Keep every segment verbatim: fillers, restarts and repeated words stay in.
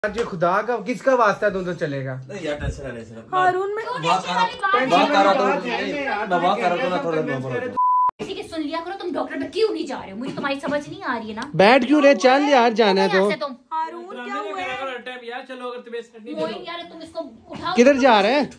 जी खुदा का किसका वास्ता तुम तो चलेगा नहीं यार टेंशन है नहीं हारून में किसी की सुन लिया करो। तुम डॉक्टर पे क्यों नहीं जा रहे हो? मुझे तुम्हारी समझ नहीं आ रही है ना। बैठ क्यों रहे? चल यार जाना है तो। हारून क्या हुआ यार चलो अगर तुम्हें मोइन यार तुम इसको उठाओ। किधर जा रहे हैं?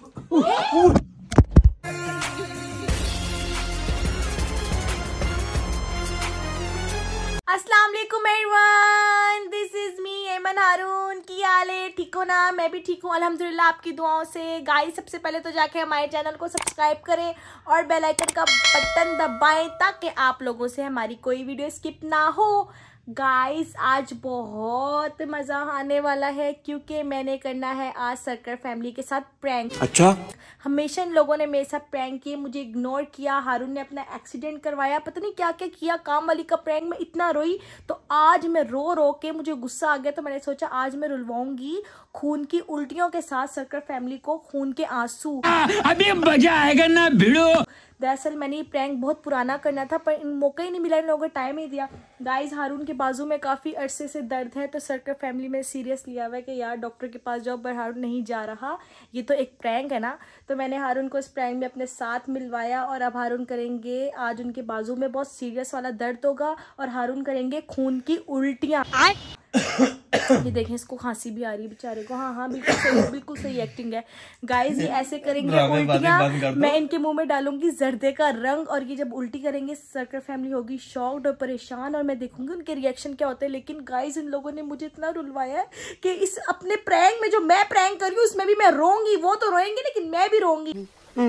अस्सलाम वालेकुम एवरीवन, दिस इज मी एमन हारून। की हाल है? ठीक हो ना? मैं भी ठीक हूँ अल्हम्दुलिल्लाह आपकी दुआओं से। गाइस सबसे पहले तो जाके हमारे चैनल को सब्सक्राइब करें और बेल आइकन का बटन दबाएं ताकि आप लोगों से हमारी कोई वीडियो स्किप ना हो। गाइस आज बहुत मज़ा आने वाला है क्योंकि मैंने करना है आज सर्कल फैमिली के साथ प्रैंक। अच्छा, हमेशा इन लोगों ने मेरे साथ प्रैंक किए, मुझे इग्नोर किया। हारून ने अपना एक्सीडेंट करवाया, पता नहीं क्या क्या किया। काम वाली का प्रैंक में इतना रोई तो आज मैं रो रो के मुझे गुस्सा आ गया तो मैंने सोचा आज मैं रुलवाऊंगी खून की उल्टियों के साथ सर्कल फैमिली को खून के आंसू। अभी मजा आएगा ना भिड़ो। दरअसल मैंने ये प्रैंक बहुत पुराना करना था पर इन मौका ही नहीं मिला, इन लोगों को टाइम ही दिया। गाइस हारून के बाजू में काफ़ी अरसे से दर्द है तो सर्कल फैमिली में सीरियस लिया हुआ है कि यार डॉक्टर के पास जाओ, पर हारून नहीं जा रहा। ये तो एक प्रैंक है ना, तो मैंने हारून को इस प्रैंक में अपने साथ मिलवाया और अब हारून करेंगे, आज उनके बाजू में बहुत सीरियस वाला दर्द होगा और हारून करेंगे खून की उल्टियाँ। ये देखें इसको खांसी भी आ रही है बेचारे को। हाँ हाँ बिल्कुल सही, बिल्कुल सही एक्टिंग है। गाइस ये ऐसे करेंगे उल्टियाँ, मैं इनके मुंह में डालूंगी जर्दे का रंग और ये जब उल्टी करेंगे सर्कल फैमिली होगी शॉक्ड और परेशान और मैं देखूंगी उनके रिएक्शन क्या होते हैं। लेकिन गाइस इन लोगों ने मुझे इतना रुलवाया है कि इस अपने प्रैंक में जो मैं प्रैंक कर रही हूँ उसमें भी मैं रोऊंगी। वो तो रोएंगे लेकिन मैं भी रोऊंगी।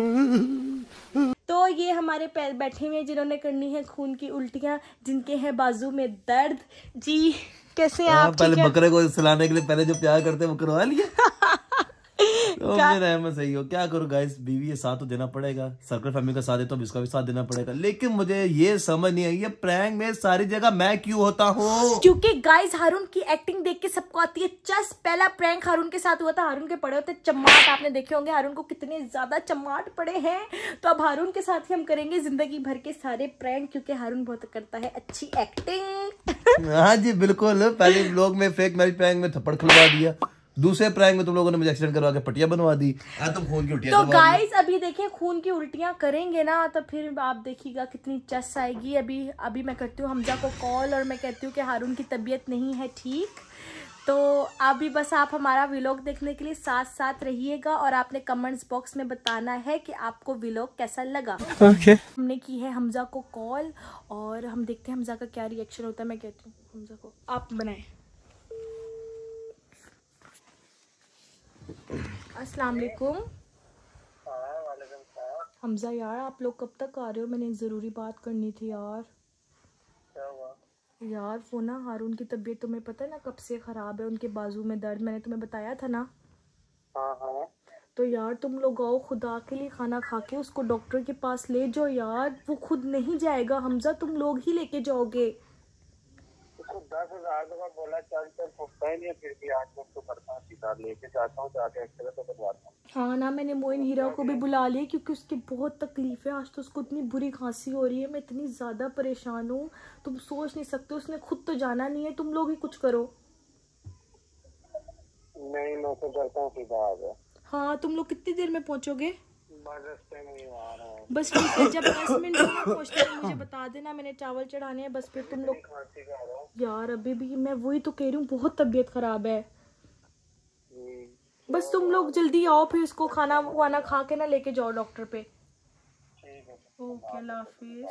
तो ये हमारे पैर बैठे हुए हैं जिन्होंने करनी है खून की उल्टियाँ, जिनके हैं बाजू में दर्द। जी कैसे हैं आप? पहले बकरे को सिलाने के लिए पहले जो प्यार करते हैं वो करवा लिया। तो मेरा मैं सही हो क्या करूं गाइस, बीवी ये साथ तो देना पड़ेगा, सर्कल फैमिली का साथ है तो इसका भी साथ देना पड़ेगा। लेकिन मुझे ये समझ नहीं आई ये प्रैंक में सारी जगह मैं क्यों होता हूँ? क्योंकि गाइस हारून की एक्टिंग देख के सबको आती है चस। पहला प्रैंक हारून के साथ हुआ था, हारून के पड़े होते चम्माट, आपने देखे होंगे हारून को कितने ज्यादा चम्माट पड़े हैं। तो अब हारून के साथ ही हम करेंगे जिंदगी भर के सारे प्रैंक क्योंकि हारून बहुत करता है अच्छी एक्टिंग। हाँ जी बिल्कुल, पहले व्लॉग में फेक मैरिज प्रैंक में थप्पड़ खिलवा दिया, दूसरे प्रैंक में तुम लोगों ने मुझे एक्सीडेंट करवा के पटिया बनवा दी। आ, तुम खून की उल्टियां तो गाइस अभी देखिए खून की उल्टियां करेंगे ना तो फिर आप देखिएगा कितनी चस आएगी। अभी अभी मैं करती हूँ हमजा को कॉल और मैं कहती हूँ कि हारून की तबीयत नहीं है ठीक। तो अभी बस आप हमारा व्लॉग देखने के लिए साथ साथ रहिएगा और आपने कमेंट्स बॉक्स में बताना है कि आपको व्लॉग कैसा लगा। okay. हमने की है हमजा को कॉल और हम देखते हैं हमजा का क्या रिएक्शन होता है। मैं कहती हूँ हमजा को आप बनाए। अस्सलाम वालेकुम। हमजा यार आप लोग कब तक आ रहे हो? मैंने एक ज़रूरी बात करनी थी यार। क्या हुआ? यार वो ना हारून की तबीयत तुम्हें पता है ना कब से ख़राब है, उनके बाजू में दर्द, मैंने तुम्हें बताया था ना। हाँ हाँ। तो यार तुम लोग आओ, खुदा के लिए खाना खा के उसको डॉक्टर के पास ले जाओ यार, वो खुद नहीं जाएगा। हमजा तुम लोग ही लेके जाओगे। उसको दस हजार दफा बोला चल चल छुपता ही नहीं है, फिर भी आज मैं उसको करता हूँ सीधा लेके जाता हूँ, जाके एक्सरे तो करवाता हूँ। हाँ ना मैंने मोइन हीरा को भी बुला लिया क्योंकि उसकी बहुत तकलीफ है। आज तो उसको इतनी बुरी खांसी हो रही है, मैं इतनी ज़्यादा परेशान हूँ तुम सोच नहीं सकते। उसने खुद तो जाना नहीं है, तुम लोग ही कुछ करो। नहीं मैं तो करता हूँ सीधा आ गया। हाँ तुम लोग कितनी देर में पहुँचोगे? बस रास्ते में ही आ रहा हूँ। बस ठीक है, जब दस मिनट में पहुँचते हैं मुझे बता देना, मैंने चावल चढ़ाने हैं। बस फिर तुम लोग खांसी का आ रहा हूँ यार अभी भी मैं वही तो कह रही हूँ बहुत तबीयत खराब है। बस तुम लोग जल्दी आओ फिर इसको खाना वाना खा के ना लेके जाओ डॉक्टर पे। ठीक है। ओके अल्लाह हाफिज।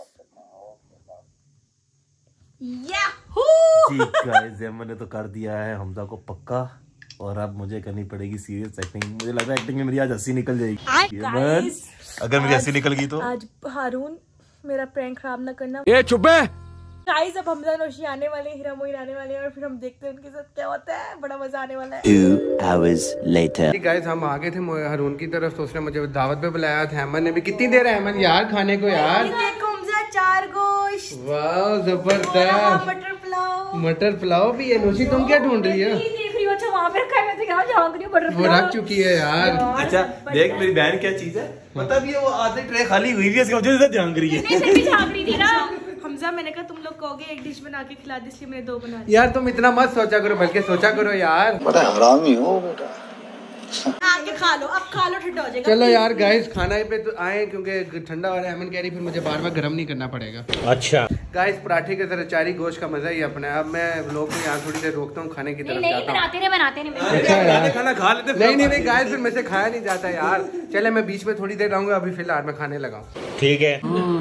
ठीक गाइस मैंने तो कर दिया है हमजा को पक्का और अब मुझे करनी पड़ेगी सीरियस एक्टिंग। मुझे लग रहा है एक्टिंग में मेरी आज हंसी निकल जाएगी। अगर मेरी हंसी निकल गई तो आज हारून मेरा प्रैंक खराब ना करना। ये चुप है। गाइस अब हमजा नौशी आने वाले हैं, हीरा मोइन आने वाले हैं और फिर हम देखते हैं उनके साथ क्या होता है। बड़ा मजा आने वाला है। Two hours later. गाइस हम आ गए थे हारून की तरफ तो उसने मुझे दावत पे बुलाया था। अहमद ने भी कितनी देर है अहमद यार खाने को यार? देखो हमजा चार गोश्त, वाह जबरदस्त मटर पुलाव। मटर पुलाव भी है। नौशी तुम क्या ढूंढ रही है? अच्छा वहाँ पे रखा है, मैं तो यहाँ झांक रही हूँ बटर वो रख चुकी है यार। अच्छा देख मेरी बहन क्या चीज है, मतलब ये वो आधी ट्रे खाली हुई भी है इसकी वजह से झांक रही है। झांक रही थी ना हमजा मैंने कहा तुम लोग कहोगे एक डिश बना के खिला दी, इसलिए मैंने दो बना दी। यार तुम इतना मत सोचा करो, बल्कि सोचा करो यार। बड़ा हरामी हो बेटा। आके खा लो, अब खा लो, ठंडा हो जाएगा। चलो यार गाइस, खाना पे तो आए क्योंकि ठंडा हो रहा है। अमन कह रही फिर मुझे बार बार गर्म नहीं करना पड़ेगा। अच्छा गाइस, पराठे के तरह चारी गोश्त का मजा ही अपना है। अब मैं लोग को यहाँ थोड़ी देर रोकता हूँ, खाने की तरफ नहीं जाता हूँ। बनाते नहीं बनाते नहीं अच्छा यार, खाना खा लेते। नहीं नहीं नहीं गाइस, फिर मेरे से खाया नहीं जाता यार। चले मैं बीच में थोड़ी देर रहूंगा, अभी फिलहाल मैं खाने लगा। ठीक है।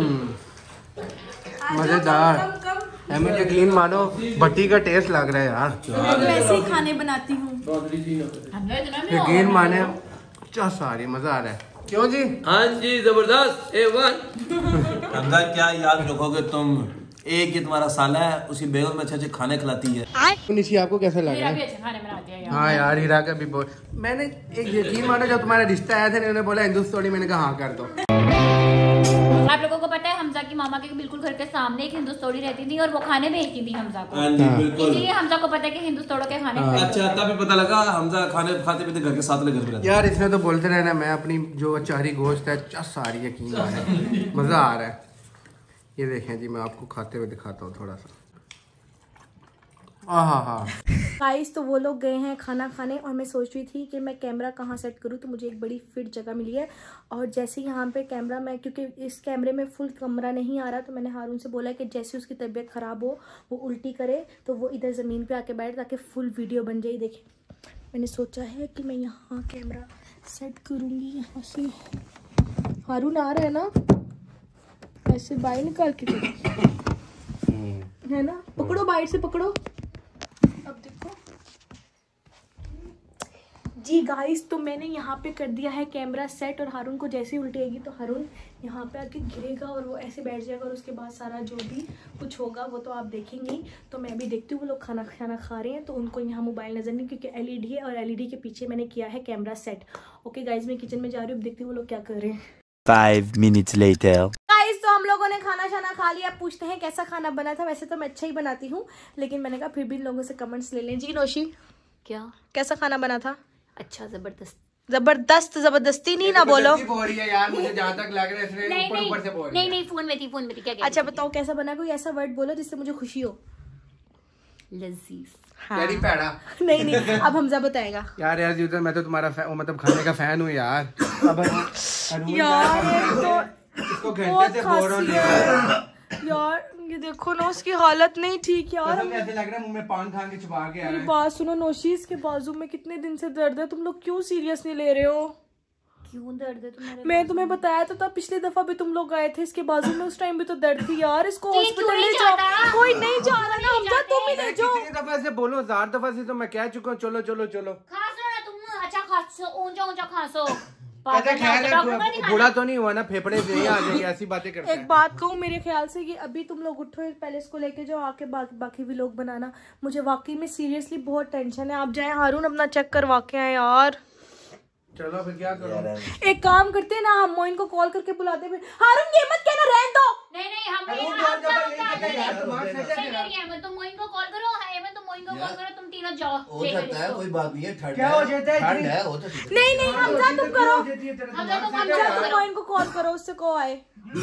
मजेदार, हमें यकीन मानो भट्टी का टेस्ट लग रहा है यार। वैसे ही खाने बनाती हूँ, यकीन माने चस आ रही, मजा आ रहा है। क्यों जी? हाँ जी, जबरदस्त ए वन। हमजा क्या याद रखोगे तुम, एक ये तुम्हारा साला है, उसी बेगम में अच्छे अच्छे खाने खिलाती है। निशी आपको कैसा लग रहा है? खाने बनाते हैं। हाँ यार, हीरा का भी बहुत। मैंने एक यकीन मानो, जब तुम्हारा रिश्ता आया था इन्होंने बोला हिंदुस्तानी, मैंने कहा हाँ कर दो। आप लोगों को पता है हमजा की मामा के बिल्कुल घर के सामने एक हिंदुस्तानी रहती थी और वो खाने भेजती थी हमजा को। हाँ जी बिल्कुल। इसलिए हमजा को पता है कि हिंदुस्तानों के खाने। अच्छा, तभी पता लगा हमजा खाने खाते पीते घर के साथ ले घर पे रहता है। यार इसने तो बोलते रहना, मैं अपनी जो अचारी गोश्त है चस आ रही है, यकीन माने मजा आ रहा है। ये देखें जी, मैं आपको खाते हुए दिखाता हूँ थोड़ा सा। हाँ हाँ गाइस, तो वो लोग गए हैं खाना खाने और मैं सोच रही थी कि मैं कैमरा कहाँ सेट करूँ, तो मुझे एक बड़ी फिट जगह मिली है। और जैसे यहाँ पे कैमरा, मैं क्योंकि इस कैमरे में फुल कमरा नहीं आ रहा, तो मैंने हारून से बोला कि जैसे उसकी तबीयत ख़राब हो, वो उल्टी करे, तो वो इधर ज़मीन पे आके बैठ, ताकि फुल वीडियो बन जाए। देखें, मैंने सोचा है कि मैं यहाँ कैमरा सेट करूँगी, यहाँ से। हारून आ रहा है ना, ऐसे बाई निकाल के है ना, पकड़ो, बाइट से पकड़ो। अब देखो जी गाइस, तो मैंने यहाँ पे कर दिया है कैमरा सेट, और हारून को जैसे ही उल्टी आएगी तो हारून यहाँ पे आके गिरेगा और वो ऐसे बैठ जाएगा, और उसके बाद सारा जो भी कुछ होगा वो तो आप देखेंगे ही। तो मैं भी देखती हूँ वो लोग खाना खाना खा रहे हैं, तो उनको यहाँ मोबाइल नजर नहीं, क्योंकि एलईडी है और एलईडी के पीछे मैंने किया है कैमरा सेट। ओके गाइज, मैं किचन में जा रही हूँ, देखती हूँ वो लोग क्या कर रहे हैं। Five minutes later. गाइस, तो हम लोगों ने खाना शाना खा लिया। पूछते हैं कैसा खाना बना था। वैसे तो मैं अच्छा ही बनाती हूँ, लेकिन मैंने कहा फिर भी इन लोगों से कमेंट्स ले लें। जी नौशी, क्या कैसा खाना बना था? अच्छा, जबरदस्त। जबरदस्त, जबरदस्ती नहीं ना बोलो। हो रही है यार, मुझे जहाँ तक लग रहा है इसने नहीं ऊपर ऊपर से बोल रही नहीं है। नहीं, फोन में थी, फोन में थी। क्या क्या? अच्छा बताओ कैसा बना, कोई ऐसा वर्ड बोलो जिससे मुझे खुशी हो। लजीज। तेरी पैड़ा। नहीं नहीं, अब हमजा बताएगा। यार यार जी, मैं तो तुम्हारा फै- मतलब खाने का फैन हूँ यार। अब अरुण यार ये तो इसको बहुत घंटे से बोल रहा हूँ खांसी है यार, ये देखो ना, उसकी हालत नहीं ठीक यार। कसम से ऐसे लग रहा है मुंह में पान खा के छुपा के आ रहा है। बात सुनो, नौशीज के बाजू में कितने दिन से दर्द है, तुम लोग क्यों सीरियस नहीं ले रहे हो? क्यों दर्द है तुम्हारे? मैं तुम्हें बताया तो था, पिछली दफा भी तुम लोग आए थे इसके बाजू में, उस टाइम भी तो दर्द थी यार। इसको तो ये हॉस्पिटल क्यों ले नहीं जाओ। जाता? कोई नहीं जा रहा ना हमजा, तुम ही ले जाओ। कितनी दफा से बोलो, हजार दफा से तो मैं कह चुका हूँ चलो चलो चलो। खांसो ना तुम, अच्छा खांसो, ऊंचा ऊंचा खांसो। अच्छा खैर, बूढ़ा तो नहीं हुआ ना, फेफड़े से ही आ जाएगी, ऐसी बातें करते एक हैं। बात कहूँ, मेरे ख्याल से कि अभी तुम लोग उठो, पहले इसको लेके जाओ, आके बा, बाकी भी लोग बनाना। मुझे वाकई में सीरियसली बहुत टेंशन है। आप जाएं हारून, अपना चेक करवा के आए यार। चलो फिर क्या करो? एक काम करते हैं ना, हम मोइन को कॉल करके बुलाते हैं। हारून ये मत कहना, रहने दो। नहीं नहीं, हम अरुण, हम जाओ, हम जाओ, हम- यही हम- कहते हैं यार, हम- तुम्हारा सच है सही तेरा। कह रही है, मैं तुम मोइन को कॉल करो। है मैं तुम मोइन को कॉल करो, तुम तीनों जाओ। हो लेकर सकता है, इसको। कोई बात नहीं है। ठंड क्या हो जाता है? ठंड है, हो तो ठीक है। नहीं नहीं, हमजा तुम करो, हमजा तुम हमजा तुम मोइन को कॉल करो, उससे को आए।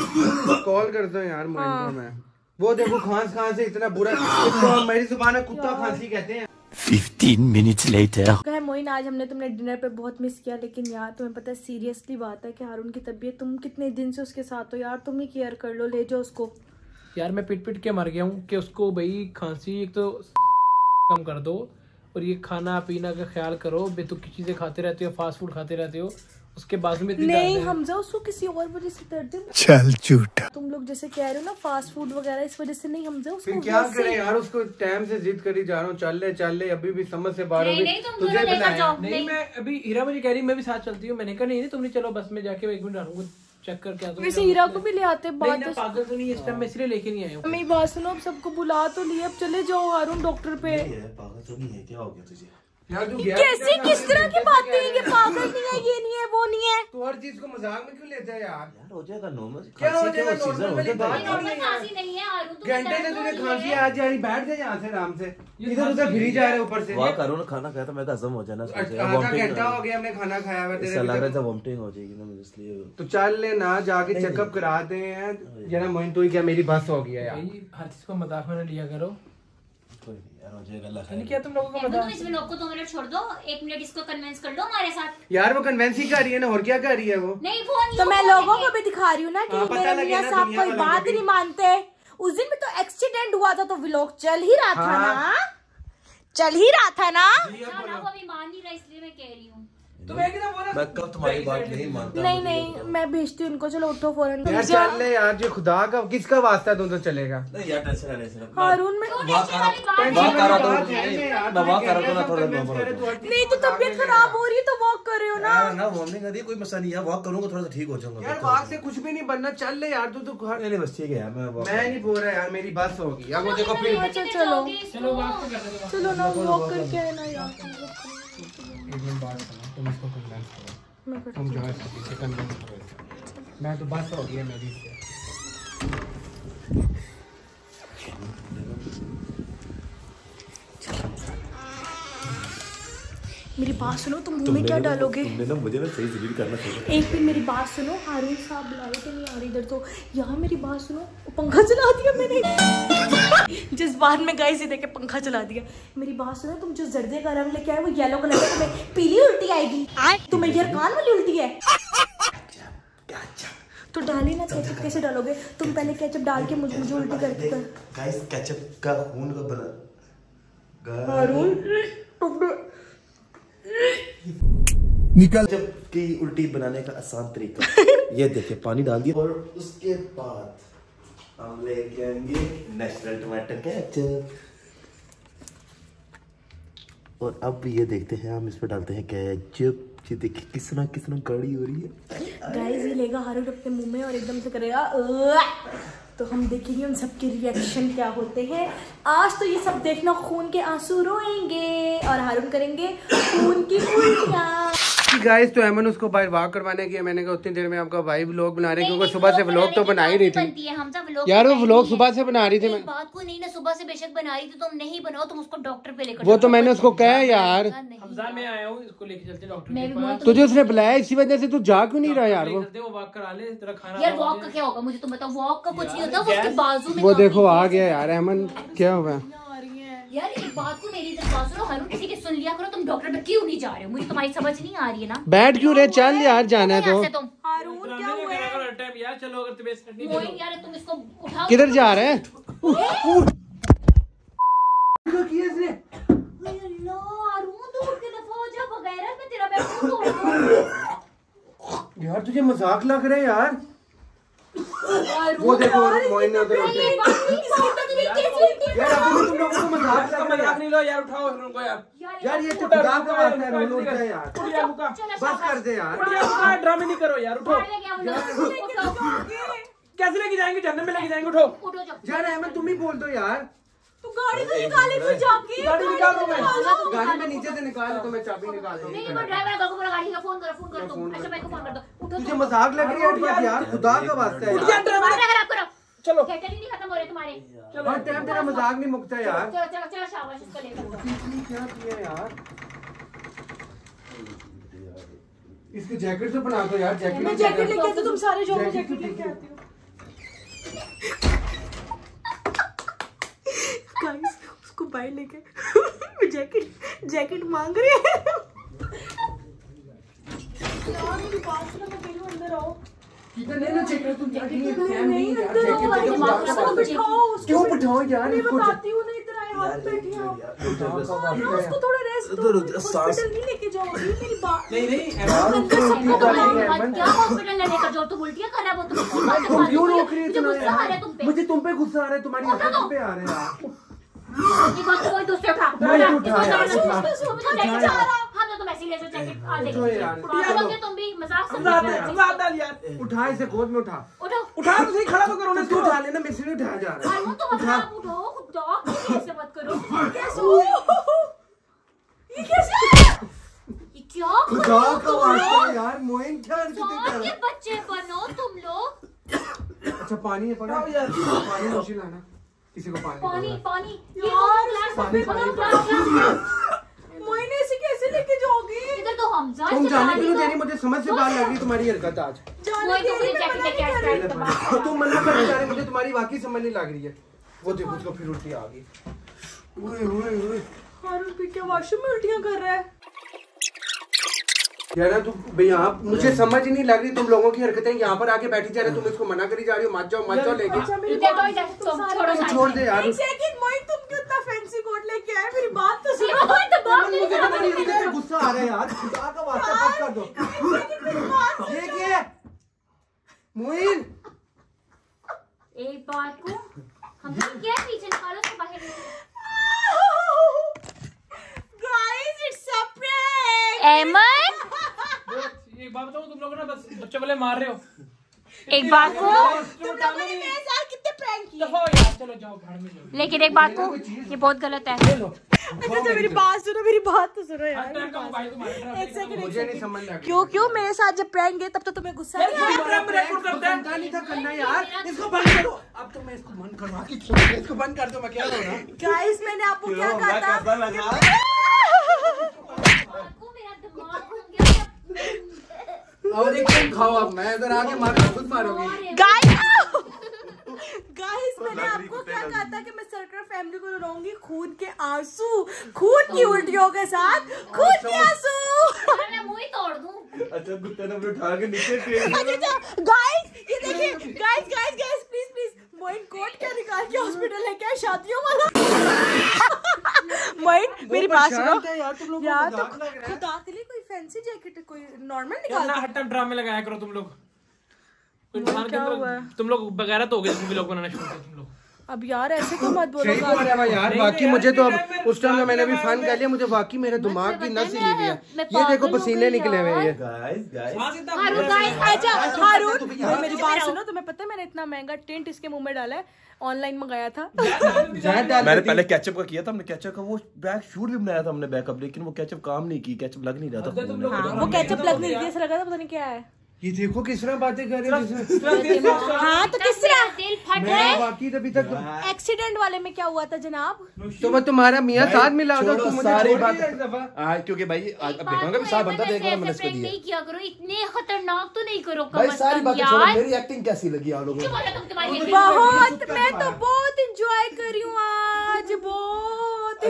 कॉल कर दो यार मोइन को मैं। वो देखो खांस खांस से इतना बुरा, इसको मेरी जुबान में कुत्ता खांसी कहते हैं। Fifteen minutes later. कहे मोइन, आज हमने तुमने डिनर पे बहुत मिस किया, लेकिन यार तुम्हें पता है सीरियसली बात है कि हारून की तबीयत, तुम कितने दिन से उसके साथ हो यार, तुम ही केयर कर लो, ले जाओ उसको। यार मैं पिट पिट के मर गया हूँ कि उसको भाई खांसी एक तो कम कर दो, और ये खाना पीना का ख्याल करो। बेतुकी चीजें खाते रहते हो, फास्ट फूड खाते रहते हो, उसके बाजू में इतनी नहीं दर्द है। हमजा, उसको किसी और वजह से दर्द है। चल झूठा। तुम लोग जैसे कह रहे हो ना फास्ट फूड वगैरह, इस वजह से नहीं हमजा, उसको फिर क्या वैसे- करें यार, उसको टाइम से जिद करी जा रहा हूँ, चल ले चल ले, अभी भी समझ से बाहर हो नहीं गई। नहीं, तुम तुझे दोनों लेकर बुलाया। जाओ। नहीं, मैं अभी हीरा मुझे कह रही मैं भी साथ चलती हूँ। मैंने कहा नहीं नहीं, तुमने चलो बस में जाके एक मिनट रहूंगा, चेक करके आता हूँ। वैसे हीरा को भी ले आते। नहीं बात ना, तो पागल तो नहीं है, इस टाइम मैं इसलिए लेके नहीं आया हूँ। मेरी बात सुनो, अब सबको बुला तो लिया, अब चले जाओ हारून डॉक्टर पे। पागल तो नहीं है, क्या हो गया तुझे? यार तू गया कैसी किस तरह की बातें हैं? ये पागल नहीं है, ये नहीं है, वो नहीं है। तू हर चीज को मजाक में क्यों लेता है यार? यार हो जाएगा नॉर्मल। क्या हो जाएगा नॉर्मल वाली बात? नॉर्मल खांसी नहीं है हारून, तुम घंटे से तुझे खांसी आ जा रही, बैठ जा यहाँ से आराम से। इधर उधर फिरी जा रहे ऊपर से। वहाँ करो ना, खाना खाया तो मैं हजम हो जाना। आधा घंटा हो गया हमने खाना खाया हुआ तेरे। लग रहा था वोमिटिंग हो जाएगी ना मुझे, इसलिए। तो चल ले ना, जाके चेकअप कराते हैं। जरा मोइन तो ही क्या मेरी बस हो गया यार। हर चीज को मजाक में लिया करो। यार क्या तुम लोगों को तुम इस व्लॉग को दो मिनट छोड़ दो, एक मिनट इसको कन्विंस कर लो हमारे साथ। यार वो कन्वेंस ही कर रही है ना, और क्या कर रही है वो? नहीं वो नहीं, तो मैं लोगों को भी दिखा रही हूँ ना कि हाँ, पता मेरे लगे मियां ना साहब दुनिया कोई वालों बात को भी। नहीं मानते। उस दिन में तो एक्सीडेंट हुआ था तो व्लॉग चल ही रहा था हाँ। ना, चल ही रहा था ना। ना ना वो अभी मान नहीं रहा, इसलिए मैं कह रही हूँ। तुम एक ना बोला मैं कब तुम्हारी बात नहीं मानता। नहीं नहीं, मैं भेजती हूँ उनको। चलो उठो फौरन। यार चल ले यार, जो खुदा का किसका वास्ता तुम तो चलेगा। नहीं यार टेंशन नहीं लेना। हारून में वहाँ कर वहाँ कर रहा था मैं वहाँ कर रहा था ना, थोड़ा नॉर्मल। नहीं तो तबीयत खराब हो रही है तो वॉक कर रहे हो ना। यार ना वॉर्निंग आ रही, कोई मसला नहीं है, वॉक करूंगा थोड़ा सा ठीक हो जाऊंगा। यार वहां से कुछ भी नहीं बनना, चल ले यार। तू तो घर नहीं बस ठीक है यार, मैं walk मैं नहीं बोल रहा यार, मेरी बस होगी। अब वो देखो अच्छा फिर चलो चलो वॉक तो कर दो। चलो ना, वॉक करके आए ना यार। एक मिनट बात सुनो, तुम इसको कन्वेंस करो। मैं करती तुम जो है इसको पीछे कन्वेंस करो। मैं तो बस हो गई है मेरी से। मेरी बात सुनो, तुम मुंह में क्या डालोगे? तुमने ना मुझे ना सही जलील करना चाहिए। एक मिनट मेरी बात सुनो, हारून साहब बुला रहे थे, नहीं आ रही इधर तो। यहाँ मेरी बात सुनो, वो पंखा चला दिया मैंने। जिस बार में गाइस ये देखे पंखा चला दिया। मेरी बात सुनो, तुम जो जर्दे का रंग लेके आए वो येलो कलर का, तुम्हें पीली उल्टी आएगी। तुम्हें यार कान वाली उल्टी है तो डाली ना केचप। कैसे डालोगे तुम? पहले केचप डाल के मुझे मुझे उल्टी करती कर। गाइस केचप का खून का बना हारून निकल जब की उल्टी बनाने का आसान तरीका। ये देखिए पानी डाल दिया और उसके बाद हम लेके आएंगे नेचुरल टमाटर केचप। और अब ये देखते हैं हम इसमें डालते हैं केचप। ये देखिए कितना कितना गाढ़ी हो रही है। गाइस ये लेगा हारून अपने मुंह में और एकदम से करेगा "अ", तो हम देखेंगे उन सबके रिएक्शन क्या होते हैं। आज तो ये सब देखना, खून के आंसू रोएंगे और हारून करेंगे खून की उल्टियां। गाइस तो अमन उसको बाहर वॉक करवाने की, मैंने कहा उतनी देर में आपका भाई व्लॉग बना रहे, क्योंकि सुबह से व्लॉग तो बना ही रही थी यार। वो व्लॉग सुबह से बना रही थी। मैं बात को नहीं ना, सुबह से बेशक बना रही थी, तुम नहीं बनाओ, तुम उसको डॉक्टर पे लेकर वो तो मैंने उसको कहा यार, हमजा मैं आया हूँ, इसको लेके चलते डॉक्टर मैं के भी पास। तुझे उसने बुलाया इसी वजह से तू जा क्यों नहीं रहा यार? वो वो वॉक करा ले, तेरा खाना यार वॉक का क्या होगा मुझे तुम बताओ। वॉक का कुछ नहीं होता, वो उसके बाजू में वो काफी- देखो आ गया यार अमन, क्या हुआ? यार एक बात को मेरी तरफ बात सुनो हारून, किसी की सुन लिया करो। तुम डॉक्टर पे क्यों नहीं जा रहे हो? मुझे तुम्हारी समझ नहीं आ रही है ना। बैठ क्यों रहे? चल यार जाना है यहाँ से तो। तुम हारून क्या हुआ है? टाइम यार चलो, अगर तबीयत सेट नहीं मोइन यार तुम इसको उठाओ। किधर जा रहे हैं? अल्लाह हारून दूर के दफा हो जा, बगैर मैं तेरा पैर तोड़ दूं। यार तुझे मजाक लग रहा है यार। वो देखो मोइन ने उधर उल्टी। ये बात नहीं मानता, तुझे कैसे उल्टी यार अभी भी तुम लोगों को मजाक लग रहा है मजाक नहीं लो यार, उठाओ उनको यार। यार। ये तो खुदा का वास्ता है, रोल उठा है यार। उठिया मुका, बस कर दे यार। उठिया मुका, ड्रामे नहीं करो यार, उठो। मारने क्या बोलो? उठाओ कैसे लेके जाएंगे? जन्नत में लेके जाएंगे, उठो। उठो जाओ। यार अहमद तुम ही बोल दो यार। तू गाड़ी तो निकाले फिर जाके। गाड़ी निकाल दो मैं। गाड़ी में नीचे से निकाल तो मैं चाबी निकाल नहीं दूंगी। वो ड्राइवर को बोलो गाड़ी का फोन करो, फोन करो तुम। अच्छा भाई को फोन कर दो। उठो तुझे मजाक लग रही है यार, खुदा का वास्ता है यार। ड्राइवर खराब करो। चलो कैटल नहीं खत्म हो रहे तुम्हारे। चलो हर टाइम तेरा मजाक नहीं मुकता यार। चलो चलो चलो शाबाश, इसको लेकर जाओ। क्या किया यार? इसकी जैकेट तो बना दो यार। जैकेट मैं जैकेट लेके आती हूँ, तुम सारे जॉब में जैकेट लेके आती हो। गाइस उसको बाहर लेके जैकेट जैकेट मांग रहे हैं। यार मेरी बात सुनो, मैं पहले अंदर आओ। किधर ले लो जैकेट? तुम जैकेट नहीं, नहीं यार, नहीं, जैकेट अंदर आओ, जैकेट अंदर जैकेट आओ, जैकेट उसको बिठाओ, उसको क्यों बिठाओ यार? मैं इसको बताती हूँ ना, इधर आए हाथ बैठी हो। उसको थोड़ा रेस्ट दो, हॉस्पिटल नहीं लेके जाओगी मेरी बात। नहीं नहीं क्या हॉस्पिटल लेने का जो तुम उल्टियां कर रहा है वो तुम तुम क्यों रोक रही है? मुझे गुस्सा आ रहा है तुम पे। मुझे तुम पे गुस्सा आ रहा है, तुम्हारी हरकत पे आ रहा है यार। ये बात कोई दूसरे उठा नहीं उठा यार, उठा। हम तो तुम ऐसे ही ले जाओ जैकेट आ उठो यार। जाओगे तुम भी मजाक समझ हमजा रहे हो। हमजा डाल यार, उठा इसे गोद में उठा। उठो उठा तो सही, खड़ा तो करो ना तू इसको। उठा लेना, मेरे से नहीं उठाया जा रहा है। हारून तुम अपना आप उठो खुदा, ऐसे मत करो। कैसे हो? ये कैसे? ये क्या खुदा का वास्ता यार मोइन क्या कौन के बच्चे बनो तुम लोग? अच्छा पानी है पड़ा यार, पानी मुझे लाना, किसी को पानी पानी पानी ये यार, पानी मोइन ऐसे कैसे लेके जाओगी? इधर तो हमजा तुम चला जाने रही क्यों हो। दे रही? मुझे समझ से बाहर लग रही तुम्हारी हरकत आज। कोई तो मुझे जैकेट लेके आ रहा है। तुम मना कर जा रहे, मुझे तुम्हारी वाकई समझ नहीं लग रही है। वो देखो उसको फिर उल्टी आ गई। ओए ओए ओए हारून भी क्या वॉशरूम में उल्टियां कर रहा है? यार तुम भैया मुझे समझ ही नहीं लग रही, तुम लोगों की हरकतें यहाँ पर आके बैठी जा रहे, तुम इसको मना करी जा रही हो, मत जाओ मत जाओ लेके। अच्छा मेरी इधर बात तो इधर तुम छोड़ो तुम साथ छोड़ में। दे यार। एक सेकंड मोइन, तुम क्यों इतना फैंसी कोट लेके आए? मेरी बात तो ये सुनो। कोई दबाव नहीं मुझे था। तुम्हारी हरकत पे गुस्सा आ रहा है यार, खुदा का वास्ता बंद कर दो। ये क्या है मोइन? एक बात को हम सब क्या पीछे निकालो तो बाहर। Guys it's a prank. Eman एक बात बताऊं, तुम लोग ना बस बच्चे वाले मार रहे हो। एक बात को तुम लोगों ने मेरे साथ कितने प्रैंक किए? दफा हो यार, चलो जाओ भाड़ में जाओ। लेकिन एक बात को ये बहुत गलत है। अच्छा तो मेरी बात सुनो, मेरी बात तो सुनो यार। टाइम का मोबाइल तुम्हारे एक सेकंड, मुझे नहीं समझ लग रही। क्यों क्यों मेरे साथ जब प्रैंक गए तब तो तुम्हें गुस्सा नहीं आया? रिकॉर्ड करता है, नहीं था करना यार, इसको बंद करो। अब तो मैं इसको बंद करवा के छोड़, इसको बंद कर दो, मैं क्या कह रहा हूं? गाइस मैंने आपको क्या कहा था? आपको मेरा दिमाग घूम गया। और एक तुम खाओ, अब मैं इधर आके मारो, खुद मारोगी। गाइस गाइस मैंने आपको क्या कहा था कि मैं सर्कल फैमिली को रुलाऊंगी? खून के आंसू, खून की उल्टियों के साथ खून के आंसू। मैं मुंह ही तोड़ दूं। अच्छा कुत्ते ने मुझे उठा के नीचे फेंक दिया। गाइस ये देखिए, guys guys guys please please Moin coat क्या निकाल के हॉस्पिटल लेके आए शादियों वाला। मोइन मेरी बात सुनो यार, तुम लोग यार, तो खुदा के लिए कोई फैंसी जैकेट, कोई नॉर्मल निकाल ना दो। हर टाइम ड्रामे लगाया करो तुम लोग। कोई इंसान के क्या अंदर- हुआ है? तुम लोग बगैरत हो गए, व्लॉग बनाना शुरू कर तुम लोग। अब यार ऐसे क्यों मत बोलो सही बोल रहा है यार, नहीं, बाकी नहीं, मुझे तो यार, अब उस टाइम में मैंने भी फन कर लिया, मुझे वाकई मेरे दिमाग की नस हिली हुई है। मैं ये देखो पागल हो पसीने गई निकले हुए हैं ये। गाइस गाइस हाँ, सीधा हारून गाइस अच्छा हारून यार, मेरी बात सुनो, तुम्हें पता है मैंने इतना महंगा टेंट इसके मुंह में डाला है, ऑनलाइन मंगाया था। मैंने पहले केचप का किया था, हमने केचप का वो बैक शूट भी बनाया था हमने बैकअप, लेकिन वो केचप काम नहीं की, केचप लग नहीं रहा था तुम फोन लोग में। हाँ, वो केचप लग नहीं रही थी, ऐसा लगा था पता नहीं क्या है। ये देखो किस तरह बातें कर रहे हैं। हाँ तो किस तरह दिल फट मैं रहा है। वाकई अभी तक एक्सीडेंट वाले में क्या हुआ था जनाब? तो वो तुम्हारा मियाँ साथ मिला होता, छोड़ो तुम मुझे सारी छोड़ बात। दिया एक दफा। हाँ, क्योंकि भाई आज एक अब बात देखूंगा को भी साहब है, बनता वैसे देखूंगा मैंने ऐसे इसको prank दिया। नहीं किया करो, इतने खतरनाक तो नहीं करो कम भाई से सारी कम बातें छोड़ो, यार। मेरी एक्टिंग कैसी लगी आप लोगों क्यों को? बोला तुम तुम्हारी acting? बहुत, मैं तो बहुत इंजॉय कर रही हूँ आज, बहुत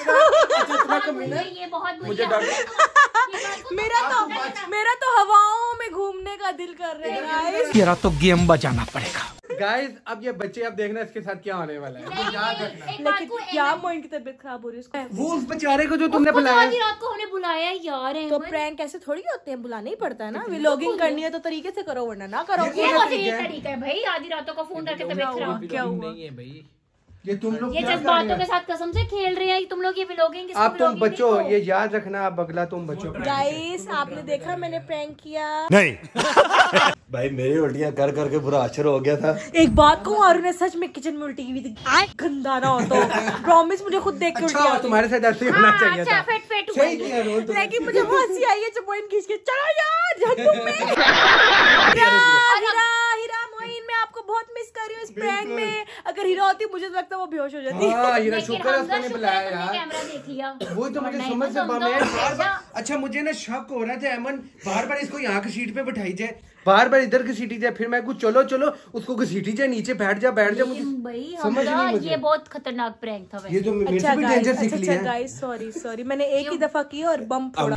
मुझे ये बहुत बुरी आदत है। मेरा तो मेरा तो हवाओं में घूमने का दिल कर रहा है गाइस। तेरा तो गेम बजाना पड़ेगा। गाइस अब ये बच्चे, अब देखना इसके साथ क्या होने वाला है। नहीं, याद नहीं, रखना। एक बात को लेकिन क्या मोइन की तबीयत खराब हो रही है उसको? वो उस बेचारे को जो तुमने उसको तो बुलाया, आधी रात को हमने बुलाया यार है तो प्रैंक ऐसे थोड़ी होते हैं, बुलाना ही पड़ता है ना। व्लॉगिंग करनी है तो तरीके से करो, वरना ना करो। ये कौन सी तरीका है भाई, आधी रातों को फोन करके तबीयत खराब। क्या हुआ? नहीं है भाई, ये तुम लोग ये क्या कर रहे जज्बातों हो? के साथ कसम से खेल रहे हैं तुम लोग। ये व्लॉगिंग अब तुम बचो, ये याद रखना, अब अगला तुम बचो। गाइस आपने देखा मैंने प्रैंक किया। नहीं भाई मेरी उल्टियां कर करके बुरा अक्षर हो गया था। एक बात कहूँ, हारून ने सच में किचन में उल्टी की हुई थी। गंदा ना हो तो प्रॉमिस, मुझे खुद देख के उल्टी अच्छा आ गई। तुम्हारे साथ ऐसे ही होना चाहिए अच्छा था। फेट फेट सही किया रोहन तुमने। लेकिन मुझे हंसी आई है जब मोइन खींच के चलो यार जहन्नुम में। हीरा हीरा हीरा मोइन, मैं आपको बहुत मिस कर रही हूँ इस प्रैंक में। अगर हीरा होती मुझे तो लगता है वो बेहोश हो जाती। हाँ हीरा, शुक्र है उसने नहीं बुलाया यार। कैमरा देख लिया। वो तो मुझे नहीं समझ तो से तुम मैं तो बार बार, ऐसा- अच्छा मुझे ना शक हो रहा था अमन, बार बार इसको यहाँ की सीट पे बैठाई जाए, बार बार इधर घसीटी जाए, फिर मैं कुछ चलो चलो उसको घसीटी जाए, नीचे बैठ जा बैठ जा, मुझे लेकिन भाई समझ हमजा, नहीं मुझे। ये बहुत खतरनाक प्रैंक था ये वैसे। तो मेरे अच्छा से भी डेंजर गाइस, सीख अच्छा लिया है। गाइस सॉरी सॉरी, मैंने एक ही दफा की और बम फोड़ा।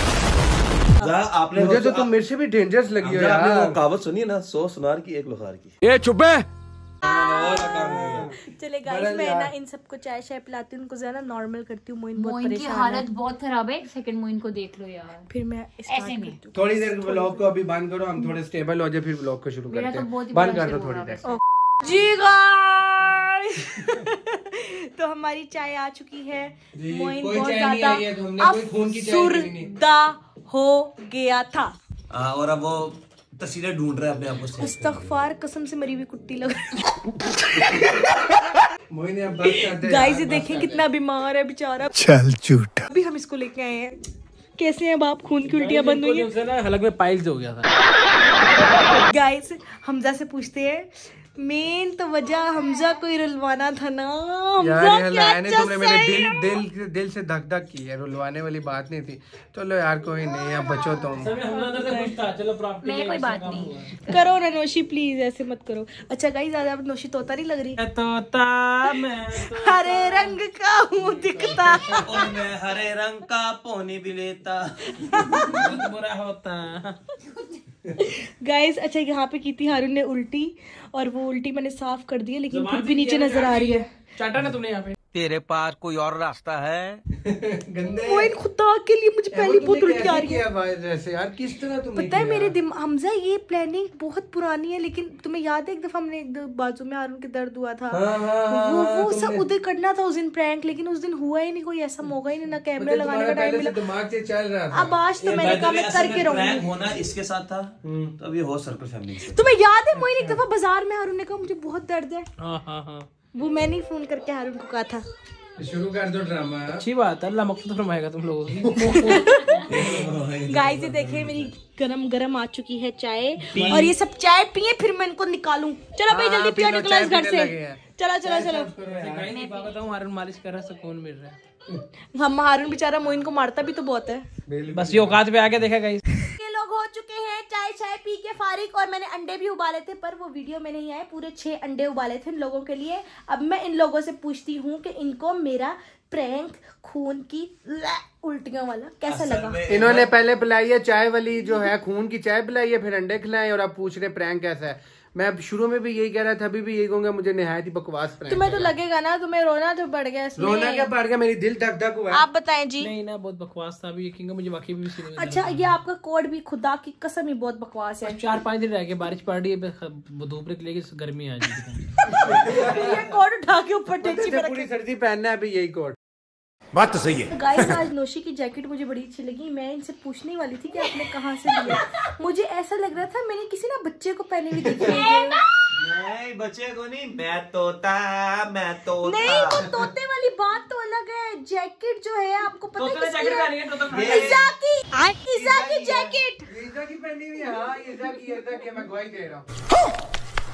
आपने मुझे वो- तो तुम मेरे से भी डेंजरस लगी हो हमजा, आपने वो यार। कहावत सुनी है ना, सौ सुनार की एक लोहार की। ये चुप है। चले गाइस मैं ना इन सबको चाय शाय पिलाती हूँ, उनको ज्यादा नॉर्मल करती हूँ। मोइन बहुत मोइन की परेशान है। हालत बहुत खराब है, एक सेकंड मोइन को देख लो यार। फिर मैं ऐसे स्टार्ट में। करती हूँ। थोड़ी देर व्लॉग को अभी बंद करो, हम थोड़े स्टेबल हो जाए फिर व्लॉग को शुरू मेरा करते तो बहुत हैं। ही बंद बुरा कर दो शुरू थोड़ी हो देर। रहा जी गाइस तो हमारी चाय आ चुकी है। जी, मोइन कोई बहुत चाय नहीं ज्यादा आई है, तो हमने कोई खून की चाय पीनी नहीं। अफसुर्दा हो गया था। हाँ, और अब वो तस्वीरें ढूंढ रहे हैं अपने आप को। इस्तगफार, कसम से मरी हुई कुत्ती लग गाइस ये देखिए कितना बीमार है बेचारा। चल झूठा। अभी हम इसको लेके आए हैं। कैसे हैं बाप? खून की उल्टियां बंद हुई है ना, हलक में पाइल्स हो गया था। गाइस हमजा से पूछते हैं, मेन तो वजह हमजा को ही रुलवाना था ना। यार यार ने तुमने मेरे दिल दिल दिल से धक धक की है। रुलवाने वाली बात नहीं थी। चलो यार कोई नहीं, अब बचो तुम। मैं कोई बात नहीं। करो ना नोशी प्लीज, ऐसे मत करो। अच्छा गाइस ज्यादा नोशी तोता नहीं लग रही। तोता मैं तो हरे रंग का हूँ दिखता और मैं हरे रंग का पोनी भी लेता। बुरा होता। गाइस अच्छा यहाँ पे की थी हारून ने उल्टी, और वो उल्टी मैंने साफ कर दी है, लेकिन फिर भी नीचे नजर आ रही है। चाटा ना तुमने यहाँ पे। तेरे पास कोई और रास्ता है? गंदे वो इन खुदा के लिए मुझे पहली बहुत उल्टी आ रही है। जैसे यार किस तरह तुमने पता है मेरे दिमाग हमजा ये प्लानिंग बहुत पुरानी है, लेकिन तुम्हें याद है एक दफा हमने एक द- बाजू में हारून के दर्द हुआ था। हाँ, हाँ, वो हाँ, वो सब उधर करना था उस दिन प्रैंक, लेकिन उस दिन हुआ ही नहीं, कोई ऐसा मौका ही नहीं, ना कैमरा लगाने का टाइम मिला। दिमाग से चल रहा था। अब आज तो मैंने कहा मैं करके रहूंगी। होना इसके साथ था, तो अभी हो सर्कल फैमिली से। तुम्हें याद है मोइन एक दफा बाजार में हारून ने कहा मुझे बहुत दर्द है, हाँ हाँ हाँ, वो मैंने ही फोन करके हारून को कहा था। शुरू कर दो ड्रामा। अच्छी बात है, अल्लाह मकसद फरमाएगा तुम लोगों की। गाइस ये देखिए मेरी गरम गरम आ चुकी है चाय, और ये सब चाय पिए फिर मैं इनको निकालूं। चलो भाई जल्दी पियो, निकलो इस घर से। चलो चलो चलो। मैं बताऊं, हारून मालिश कर रहा है, सुकून मिल रहा है। हम हारून बेचारा मोइन को मारता भी तो बहुत है। बस ये औकात पे आके देखा गाइस। ये लोग हो चुके हैं चाय चाय पी के फारिग, और मैंने अंडे भी उबाले थे, पर वो वीडियो में नहीं आए। पूरे छह अंडे उबाले थे इन लोगों के लिए। अब मैं इन लोगों से पूछती हूँ कि इनको मेरा प्रैंक खून की उल्टियों वाला कैसा लगा। इन्होंने पहले पिलाई है चाय वाली जो है, खून की चाय पिलाई है, फिर अंडे खिलाए, और अब पूछ रहे प्रैंक कैसा है। मैं अब शुरू में भी यही कह रहा था, अभी भी यही कहूंगा, मुझे निहायत ही बकवास प्रैंक। तुम्हें तो लगेगा ना, तुम्हें रोना तो बढ़ गया इसमें। रोना क्या बढ़ गया, मेरी दिल धक धक हुआ है। आप बताएं जी। नहीं ना, बहुत बकवास था। अभी यकीन करो मुझे वाकई भी सीन अच्छा ये आपका कोड भी खुदा की कसम ही बहुत बकवास है। चार पाँच दिन रह गए, बारिश पड़ रही है, धूप निकलेगी, गर्मी आ जाएगी। ये कोड उठा के ऊपर टेची पे पूरी सर्दी पहनना है अभी यही कोट। बात तो सही है। गाइस आज नोशी की जैकेट मुझे बड़ी अच्छी लगी। मैं इनसे पूछने वाली थी कि आपने कहाँ से लिया। मुझे ऐसा लग रहा था मैंने किसी ना बच्चे को पहने हुए देखी है। नहीं बच्चे को नहीं, मैं तोता मैं तोता। नहीं वो तोते वाली बात तो अलग है। जैकेट जो है आपको पता है किसकी है? ईज़ा की ईज़ा की जैकेट। ईज़ा की पहनी हुई है। हाँ ईज़ा की ईज़ा की मैं गवाही दे रहा हूँ।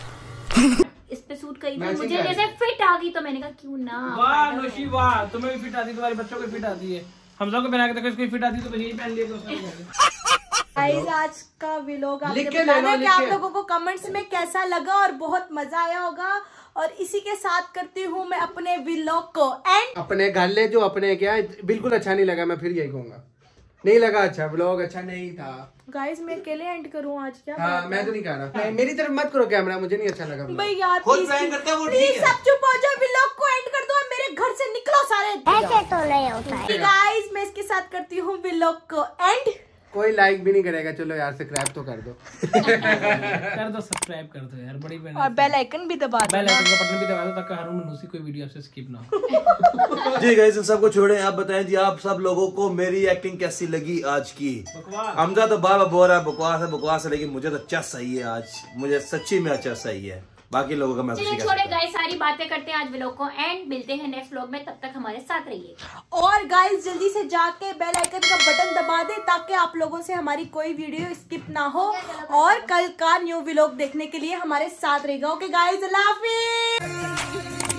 इस पे सूट करी थी मुझे, जैसे फिट आ गई तो मैंने कहा क्यों ना। वाह नोशी वाह, तुम्हें भी फिट आती है, तुम्हारे बच्चों को फिट आती है। हमजा को पहना के देखो, इसको फिट आती है तो यही पहन लिया। गाइस आज का व्लॉग आपने बताना कि आप लोगों को कमेंट्स में कैसा लगा, और बहुत मजा आया होगा। और इसी के साथ करती हूँ मैं अपने व्लॉग को एंड। अपने घर ले जो अपने क्या बिल्कुल अच्छा नहीं लगा, मैं फिर यही कहूंगा, नहीं लगा अच्छा, व्लॉग अच्छा नहीं था। गाइस मैं अकेले एंड करूँ आज क्या? हाँ मैं तो नहीं कह रहा, मेरी तरफ मत करो कैमरा, मुझे नहीं अच्छा लगा। भाई यार खुद प्रैंक करता है वो, ठीक प्लीज है। सब चुप हो जाओ, व्लॉग को एंड कर दो और मेरे घर से निकलो सारे। ऐसे तो नहीं होता है गाइस। मैं इसके साथ करती हूँ व्लॉग को एंड। कोई लाइक भी नहीं करेगा, चलो यार सब्सक्राइब तो कर दो। कर दो सब्सक्राइब कर दो यार, बड़ी बहन। और बेल आइकन भी दबा दो। बेल आइकन का बटन भी दबा दो ताकि हारून मनूसी कोई वीडियो आपसे स्किप ना हो। जी गाइस इन सबको छोड़े, आप बताएं जी आप सब लोगों को मेरी एक्टिंग कैसी लगी आज की। हमजा तो बार बार बोल रहा है बकवास है बकवास है, लेकिन मुझे तो अच्छा सही है आज, मुझे सच्ची में अच्छा सही है। बाकी लोगों का मैं चलिए छोड़े गाइस, सारी बातें करते हैं आज व्लॉग को एंड। मिलते हैं नेक्स्ट व्लॉग में, तब तक हमारे साथ रहिए। और गाइस जल्दी से जाके बेल आइकन का बटन दबा दे ताकि आप लोगों से हमारी कोई वीडियो स्किप ना हो, और कल का न्यू व्लॉग देखने के लिए हमारे साथ रहेगा। ओके गाइस, अल्लाह हाफिज।